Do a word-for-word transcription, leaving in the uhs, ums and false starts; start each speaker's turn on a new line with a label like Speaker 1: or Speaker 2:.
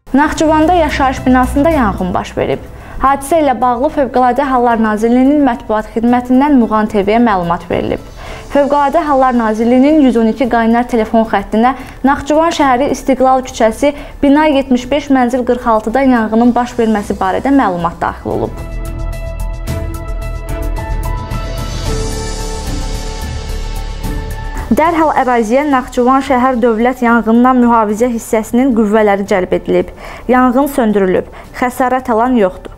Speaker 1: Naxçıvanda yaşayış binasında yanğın baş verib. Hadisə ilə bağlı Fövqəladə Hallar Nazirliyinin mətbuat xidmətindən Muğan T V-yə məlumat verilib. Fövqəladə Hallar Nazirliyinin yüz on iki qaynar telefon xəttinə Naxçıvan şəhəri İstiqlal küçəsi bina yetmiş beş mənzil qırx altıda yanğının baş verməsi barədə məlumat daxil olub. Dərhal əraziyə Naxçıvan şəhər Dövlət Yanğından Mühafizə hissəsinin qüvvələri cəlb edilib. Yanğın söndürülüb. Xəsarət alan yoxdur.